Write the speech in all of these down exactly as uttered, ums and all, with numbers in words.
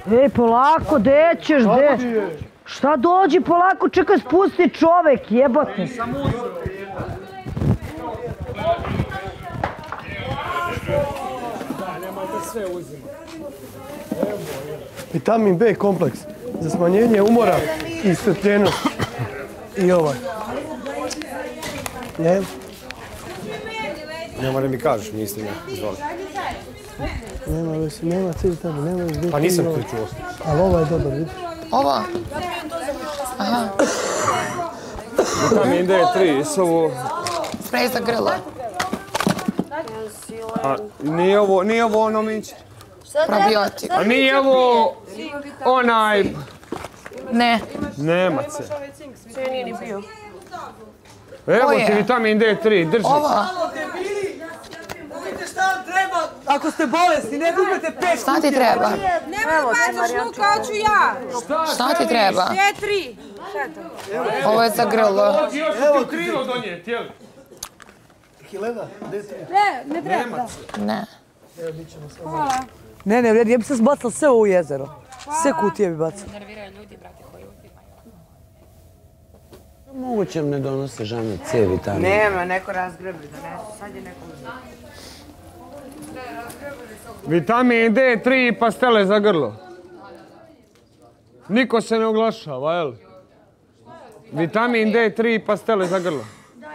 Ej, polako, gde ćeš, gde? Šta dođi, polako, čekaj, spusti čovek, jebote. Vitamin B kompleks za smanjenje umora i strpljenost. I ovaj. Ne? Ne mora mi kažeš, mislim ja. Izvoli. Nema već, nema cilj tebi, nema već biti. Pa nisam to čuo. Ali ovo je dobar, vidi. Ovo? Aha. Vitamin D tri, sovo... Sprej za grlo. Nije ovo, nije ovo ono minče. Probiotik. A nije ovo onaj... Ne. Nema se. Evo ti vitamin D tri, drži. Ovo? Ako ste bolesni, ne gubite pet. Šta ti treba? Nemoj bacaš luk, kao ću ja. Šta ti treba? Četiri. Ovo je za grlo. Još ću ti krilo donijeti, jel? Hilena, D tri. Ne, ne treba. Ne. Hvala. Ne, ne, ja bi se bacala sve u jezero. Sve kutije bi bacala. Moguće ne donose žene C vitamin. Nema, neko razgrebli da ne. Sad je neko uzeti. Vitamin D tri i pastele za grlo. Niko se ne oglašava, jel? Vitamin D tri i pastele za grlo.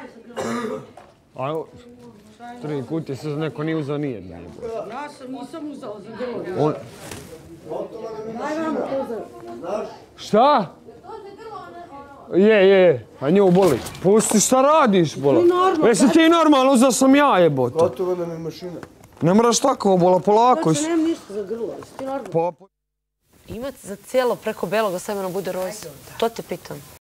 A, tri kutije se neko nije uzao nijedna. Ja sam nisam uzao za grlo. Šta? Je, je, a nju boli. Pusti, šta radiš, bola? Jesi ti normalno, uzao sam ja, jebote. Gotovo nam je mašina. Ne moraš tako, bola, polako. Znači, nemam ništa za grlo, jesi ti normalno? Imati za cijelo preko beloga sve meno bude roz. To te pitam.